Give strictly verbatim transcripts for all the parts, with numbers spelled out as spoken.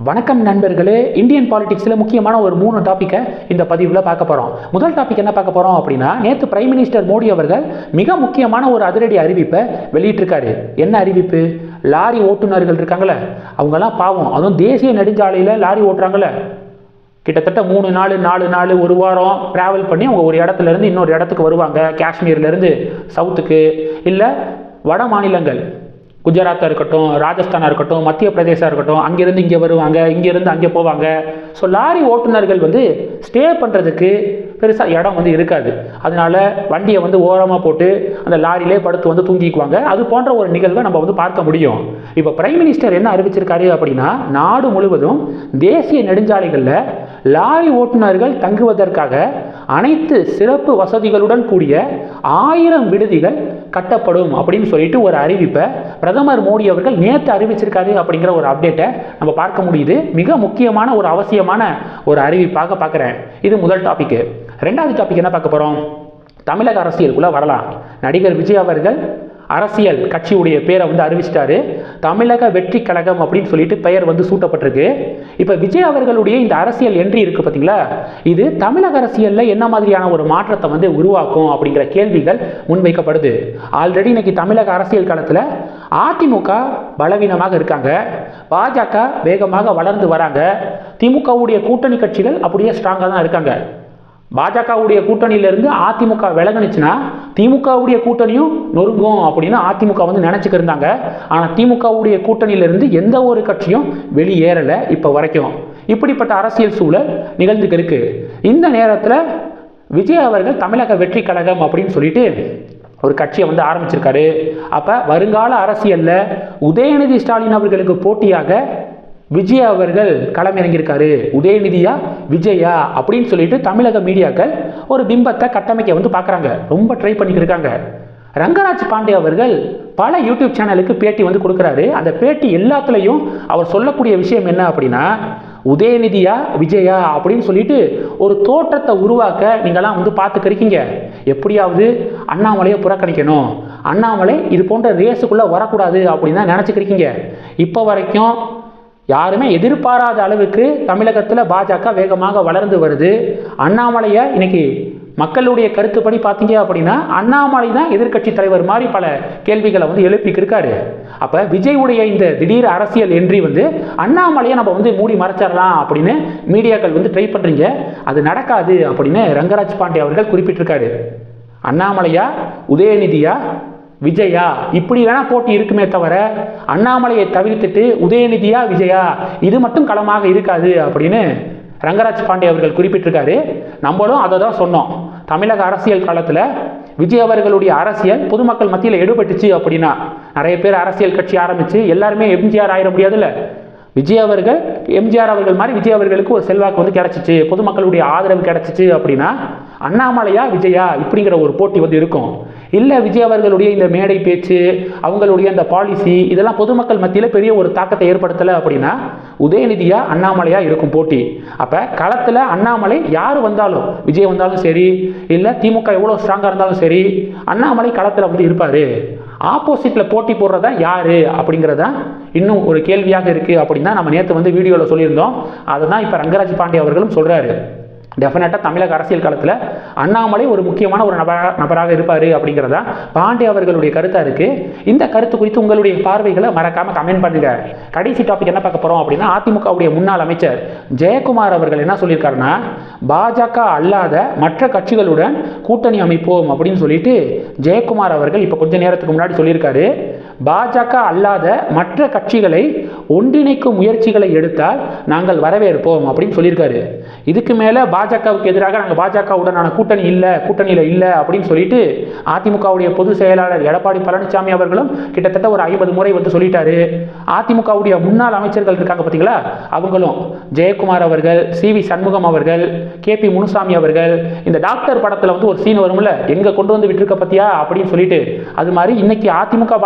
வணக்கம் நண்பர்களே, இந்தியன் பாலிடிக்ஸில் முக்கியமான ஒரு மூணு டாப்பிக்கை இந்த பதிவில் பார்க்க போகிறோம். முதல் டாபிக் என்ன பார்க்க போகிறோம் அப்படின்னா, நேற்று பிரைம் மினிஸ்டர் மோடி அவர்கள் மிக முக்கியமான ஒரு அதிரடி அறிவிப்பை வெளியிட்டிருக்காரு. என்ன அறிவிப்பு? லாரி ஓட்டுநர்கள் இருக்காங்களே, அவங்கெல்லாம் பாவம், அதுவும் தேசிய நெடுஞ்சாலையில் லாரி ஓட்டுறாங்களே, கிட்டத்தட்ட மூணு நாலு நாலு நாலு ஒரு வாரம் ட்ராவல் பண்ணி அவங்க ஒரு இடத்துலேருந்து இன்னொரு இடத்துக்கு வருவாங்க. காஷ்மீர்லேருந்து சவுத்துக்கு, இல்லை வட மாநிலங்கள், குஜராத்தாக இருக்கட்டும், ராஜஸ்தானாக இருக்கட்டும், மத்திய பிரதேசம் இருக்கட்டும், அங்கேருந்து இங்கே வருவாங்க, இங்கேருந்து அங்கே போவாங்க. ஸோ லாரி ஓட்டுநர்கள் வந்து ஸ்டே பண்ணுறதுக்கு பெருசாக இடம் வந்து இருக்காது. அதனால வண்டியை வந்து ஓரமாக போட்டு அந்த லாரியிலே படுத்து வந்து தூங்கிக்குவாங்க. அது போன்ற ஒரு நிகழ்வை நம்ம வந்து பார்க்க முடியும். இப்போ பிரைம் மினிஸ்டர் என்ன அறிவிச்சிருக்காரு அப்படின்னா, நாடு முழுவதும் தேசிய நெடுஞ்சாலைகளில் லாரி ஓட்டுநர்கள் தங்குவதற்காக அனைத்து சிறப்பு வசதிகளுடன் கூடிய ஆயிரம் விடுதிகள் கட்டப்படும் அப்படின்னு சொல்லிட்டு ஒரு அறிவிப்பை பிரதமர் மோடி அவர்கள் நேற்று அறிவிச்சிருக்காரு. அப்படிங்கிற ஒரு அப்டேட்டை நம்ம பார்க்க முடியுது. மிக முக்கியமான ஒரு அவசியமான ஒரு அறிவிப்பாக பார்க்குறேன். இது முதல் டாபிக். ரெண்டாவது டாபிக் என்ன பார்க்க போகிறோம்? தமிழக அரசியலுக்குள்ளே வரலாம். நடிகர் விஜய் அவர்கள் அரசியல் கட்சியுடைய பேரை வந்து அறிவிச்சிட்டாரு. தமிழக வெற்றி கழகம் அப்படின்னு சொல்லிட்டு பெயர் வந்து சூட்டப்பட்டிருக்கு. இப்போ விஜய் அவர்களுடைய இந்த அரசியல் என்ட்ரி இருக்குது பார்த்தீங்களா, இது தமிழக அரசியலில் என்ன மாதிரியான ஒரு மாற்றத்தை வந்து உருவாக்கும் அப்படிங்கிற கேள்விகள் முன்வைக்கப்படுது. ஆல்ரெடி இன்னைக்கு தமிழக அரசியல் களத்தில் அதிமுக பலவீனமாக இருக்காங்க, பாஜக வேகமாக வளர்ந்து வராங்க, திமுகவுடைய கூட்டணி கட்சிகள் அப்படியே ஸ்ட்ராங்காக தான் இருக்காங்க. பாஜகவுடைய கூட்டணியிலிருந்து அதிமுக விலகுனுச்சுன்னா திமுகவுடைய கூட்டணியும் நொறுங்கும் அப்படின்னு அதிமுக வந்து நினைச்சுக்கிருந்தாங்க. ஆனால் திமுகவுடைய கூட்டணியிலிருந்து எந்த ஒரு கட்சியும் வெளியேறலை இப்போ வரைக்கும். இப்படிப்பட்ட அரசியல் சூழல் நிகழ்ந்துக்கு இருக்கு. இந்த நேரத்தில் விஜய் அவர்கள் தமிழக வெற்றி கழகம் அப்படின்னு சொல்லிட்டு ஒரு கட்சியை வந்து ஆரம்பிச்சிருக்காரு. அப்போ வருங்கால அரசியலில் உதயநிதி ஸ்டாலின் அவர்களுக்கு போட்டியாக விஜய் அவர்கள் களமிறங்கியிருக்காரு. உதயநிதியா விஜயா அப்படின்னு சொல்லிட்டு தமிழக மீடியாக்கள் ஒரு பிம்பத்தை கட்டமைக்க வந்து பார்க்குறாங்க. ரொம்ப ட்ரை பண்ணிக்கிட்டு இருக்காங்க. ரங்கராஜ் பாண்டே அவர்கள் பல யூடியூப் சேனலுக்கு பேட்டி வந்து கொடுக்குறாரு. அந்த பேட்டி எல்லாத்துலேயும் அவர் சொல்லக்கூடிய விஷயம் என்ன அப்படின்னா, உதயநிதியா விஜயா அப்படின்னு சொல்லிட்டு ஒரு தோற்றத்தை உருவாக்க நீங்களாம் வந்து பார்த்துக்கிறீங்க. எப்படியாவது அண்ணாமலையை புறக்கணிக்கணும், அண்ணாமலை இது போன்ற ரேஸுக்குள்ளே வரக்கூடாது அப்படின்னு தான் நினச்சிக்கிறீங்க. இப்போ வரைக்கும் யாருமே எதிர்பாராத அளவுக்கு தமிழகத்தில் பாஜக வேகமாக வளர்ந்து வருது. அண்ணாமலையை இன்னைக்கு மக்களுடைய கருத்துப்படி பார்த்தீங்க அப்படின்னா அண்ணாமலை தான் எதிர்கட்சி தலைவர் மாதிரி பல கேள்விகளை வந்து எழுப்பிக்கிருக்காரு. அப்போ விஜயுடைய இந்த திடீர் அரசியல் என்ட்ரி வந்து அண்ணாமலையை நம்ம வந்து மூடி மறைச்சிடலாம் அப்படின்னு மீடியாக்கள் வந்து ட்ரை பண்ணுறீங்க. அது நடக்காது அப்படின்னு ரங்கராஜ் பாண்டே அவர்கள் குறிப்பிட்டிருக்காரு. அண்ணாமலையா உதயநிதியா விஜயா இப்படி வேணா போட்டி இருக்குமே தவிர அண்ணாமலையை தவிர்த்துட்டு உதயநிதியா விஜயா இது மட்டும் களமாக இருக்காது அப்படின்னு ரங்கராஜ் பாண்டே அவர்கள் குறிப்பிட்டிருக்காரு. நம்மளும் அதை தான் சொன்னோம். தமிழக அரசியல் காலத்தில் விஜய் அவர்களுடைய அரசியல் பொதுமக்கள் மத்தியில் எடுபட்டுச்சு அப்படின்னா நிறைய பேர் அரசியல் கட்சி ஆரம்பித்து எல்லாருமே எம்ஜிஆர் ஆயிட முடியாதுல்ல. விஜய் அவர்கள் எம்ஜிஆர் அவர்கள் மாதிரி விஜய் அவர்களுக்கு ஒரு செல்வாக்கு வந்து கிடச்சிச்சு, பொதுமக்களுடைய ஆதரவு கிடச்சிச்சு அப்படின்னா அண்ணாமலையா விஜயா இப்படிங்கிற ஒரு போட்டி வந்து இருக்கும். இல்லை விஜய் அவர்களுடைய இந்த மேடை பேச்சு, அவங்களுடைய அந்த பாலிசி இதெல்லாம் பொதுமக்கள் மத்தியில் பெரிய ஒரு தாக்கத்தை ஏற்படுத்தலை அப்படின்னா உதயநிதியா அண்ணாமலையா இருக்கும் போட்டி. அப்போ களத்தில் அண்ணாமலை யார் வந்தாலும், விஜய் வந்தாலும் சரி, இல்லை திமுக எவ்வளோ ஸ்ட்ராங்காக இருந்தாலும் சரி, அண்ணாமலை களத்தில் வந்து இருப்பார். ஆப்போசிட்டில் போட்டி போடுறதா யார் அப்படிங்கிறதா இன்னும் ஒரு கேள்வியாக இருக்குது அப்படின்னு தான் நம்ம நேற்று வந்து வீடியோவில் சொல்லியிருந்தோம். அதை தான் இப்போ ரங்கராஜ் பாண்டே அவர்களும் சொல்கிறாரு. டெஃபினட்டாக தமிழக அரசியல் காலத்தில் அண்ணாமலை ஒரு முக்கியமான ஒரு நபரா நபராக இருப்பார் அப்படிங்கிறதா பாண்டே அவர்களுடைய கருத்தாக இருக்குது. இந்த கருத்து குறித்து உங்களுடைய பார்வைகளை மறக்காமல் கமெண்ட் பண்ணுங்கள். கடைசி டாபிக் என்ன பார்க்க போகிறோம் அப்படின்னா, அதிமுகவுடைய முன்னாள் அமைச்சர் ஜெயக்குமார் அவர்கள் என்ன சொல்லியிருக்காருன்னா, பாஜக அல்லாத மற்ற கட்சிகளுடன் கூட்டணி அமைப்போம் அப்படின்னு சொல்லிட்டு ஜெயக்குமார் அவர்கள் இப்போ கொஞ்ச நேரத்துக்கு முன்னாடி சொல்லியிருக்காரு. பாஜக அல்லாத மற்ற கட்சிகளை ஒன்றிணைக்கும் முயற்சிகளை எடுத்தால் நாங்கள் வரவேற்போம் அப்படின்னு சொல்லியிருக்காரு. இதுக்கு மேலே பாஜகவுக்கு எதிராக நாங்கள் பாஜகவுடனான கூட்டணி இல்லை, கூட்டணியில் இல்லை அப்படின்னு சொல்லிட்டு அதிமுகவுடைய பொதுச் செயலாளர் எடப்பாடி பழனிசாமி அவர்களும் கிட்டத்தட்ட ஒரு ஐம்பது முறை வந்து சொல்லிட்டாரு. அதிமுகவுடைய முன்னாள் அமைச்சர்கள் இருக்காங்க பார்த்தீங்களா, அவங்களும் ஜெயக்குமார் அவர்கள், சி வி சண்முகம் அவர்கள், கே பி முனுசாமி அவர்கள், இந்த டாக்டர் படத்தில் வந்து ஒரு சீன் வரும்ல, எங்கே கொண்டு வந்து விட்டுருக்க பத்தியா அப்படின்னு சொல்லிட்டு, அது மாதிரி இன்னைக்கு அதிமுக பாஜகவுடைய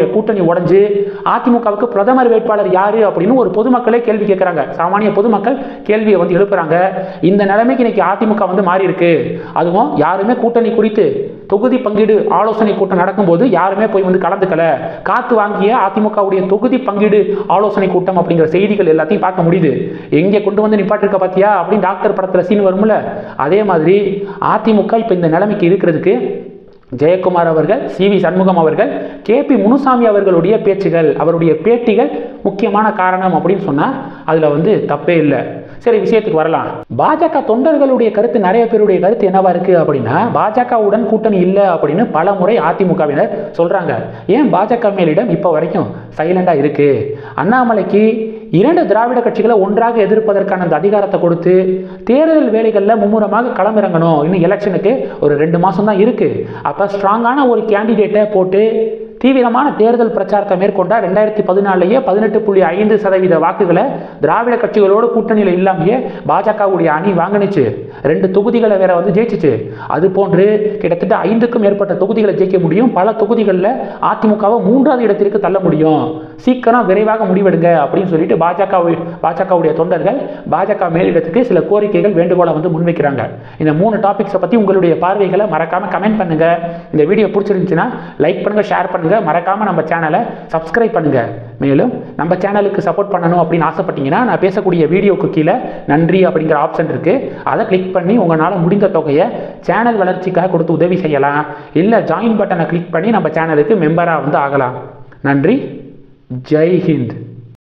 திமுகவுடைய கூட்டணி உடைஞ்சு அதிமுகவுக்கு பிரதமர் வேட்பாளர் யாரு அப்படின்னு ஒரு பொதுமக்களே கேள்வி கேட்கிறாங்க. சாமானிய பொதுமக்கள் கேள்வியை வந்து எழுப்புறாங்க. இந்த நிலைமைக்கு இன்னைக்கு அதிமுக வந்து மாறி இருக்கு. அதுவும் யாருமே கூட்டணி குறித்து தொகுதி பங்கீடு ஆலோசனை கூட்டம் நடக்கும்போது யாருமே போய் வந்து கலந்துக்கல. காத்து வாங்கிய அதிமுகவுடைய தொகுதி பங்கீடு ஆலோசனை கூட்டம் அப்படிங்கிற செய்திகள் எல்லாத்தையும் பார்க்க முடியுது. எங்கே கொண்டு வந்து நிப்பாட்டிருக்க பாத்தியா அப்படின்னு டாக்டர் படத்துல சீன் வரும்ல, அதே மாதிரி அதிமுக இப்ப இந்த நிலைமைக்கு இருக்கிறதுக்கு ஜெயக்குமார் அவர்கள், சி வி சண்முகம் அவர்கள், கே பி முனுசாமி அவர்களுடைய பேச்சுகள், அவருடைய பேட்டிகள் முக்கியமான காரணம் அப்படின்னு சொன்னா அதுல வந்து தப்பே இல்லை. சரி, விஷயத்துக்கு வரலாம். பாஜக தொண்டர்களுடைய கருத்து, நிறைய பேருடைய கருத்து என்னவா இருக்கு அப்படின்னா, பாஜகவுடன் கூட்டணி இல்லை அப்படின்னு பல முறை அதிமுகவினர் சொல்றாங்க. ஏன் பாஜக மேலிடம் இப்ப வரைக்கும் சைலண்டா இருக்கு? அண்ணாமலைக்கு இரண்டு திராவிட கட்சிகளை ஒன்றாக எதிர்ப்பதற்கான அந்த அதிகாரத்தை கொடுத்து தேர்தல் வேலைகளில் மும்முரமாக களமிறங்கணும். இன்னும் எலெக்ஷனுக்கு ஒரு ரெண்டு மாசம் தான் இருக்கு. அப்ப ஸ்ட்ராங்கான ஒரு கேண்டிடேட்டை போட்டு தீவிரமான தேர்தல் பிரச்சாரத்தை மேற்கொண்டா ரெண்டாயிரத்தி பதினாலுலயே பதினெட்டு புள்ளி ஐந்து சதவீத வாக்குகளை திராவிட கட்சிகளோடு கூட்டணியில் இல்லாமையே பாஜகவுடைய அணி வாங்கினுச்சு. ரெண்டு தொகுதிகளை வேற வந்து ஜெயிச்சிச்சு. அது போன்று கிட்டத்தட்ட ஐந்துக்கும் மேற்பட்ட தொகுதிகளை ஜெயிக்க முடியும். பல தொகுதிகளில் அதிமுகவை மூன்றாவது இடத்திற்கு தள்ள முடியும். சீக்கிரம் விரைவாக முடிவெடுங்க அப்படின்னு சொல்லிட்டு பாஜக பாஜகவுடைய தொண்டர்கள் பாஜக மேலிடத்துக்கு சில கோரிக்கைகள், வேண்டுகோளை வந்து முன்வைக்கிறாங்க. இந்த மூணு டாபிக்ஸை பத்தி உங்களுடைய பார்வைகளை மறக்காம கமெண்ட் பண்ணுங்க. இந்த வீடியோ பிடிச்சிருந்துச்சுன்னா லைக் பண்ணுங்க, ஷேர் பண்ணுங்க, மறக்காம நம்ம சேனலை சப்ஸ்கிரைப் பண்ணுங்க. மேலும் நம்ம சேனலுக்கு சப்போர்ட் பண்ணணும் அப்படின்னு ஆசைப்பட்டீங்கன்னா நான் பேசக்கூடிய வீடியோக்கு கீழே நன்றி அப்படிங்கிற ஆப்ஷன் இருக்கு. அதை கிளிக் பண்ணி உங்களால் முடிந்த தொகையை சேனல் வளர்ச்சிக்காக கொடுத்து உதவி செய்யலாம். இல்லை ஜாயின் பட்டனை கிளிக் பண்ணி நம்ம சேனலுக்கு மெம்பராக வந்து ஆகலாம். நன்றி. ஜெய் ஹிந்த்.